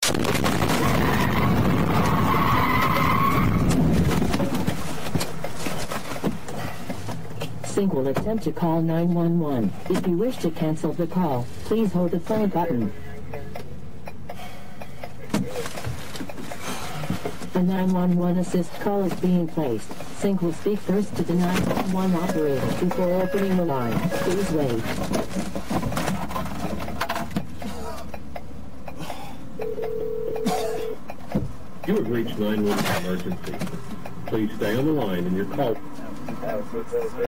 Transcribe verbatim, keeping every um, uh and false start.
Sync will attempt to call nine one one. If you wish to cancel the call, please hold the phone button. A nine one one assist call is being placed. Sync will speak first to the nine one one operator before opening the line. Please wait. You have reached nine one one emergency. Please stay on the line and your call.